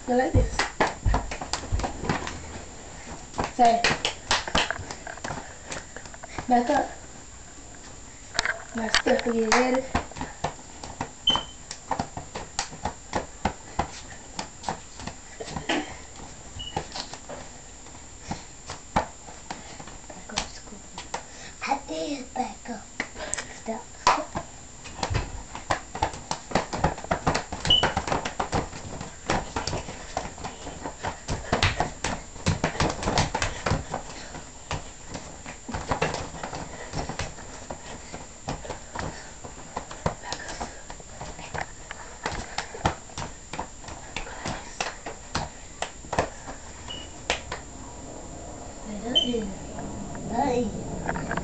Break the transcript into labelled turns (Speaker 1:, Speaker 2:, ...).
Speaker 1: Go like this. Say. Back up. Now step again. Ready?
Speaker 2: Back up, Scooby. I did back up. Stop. That is.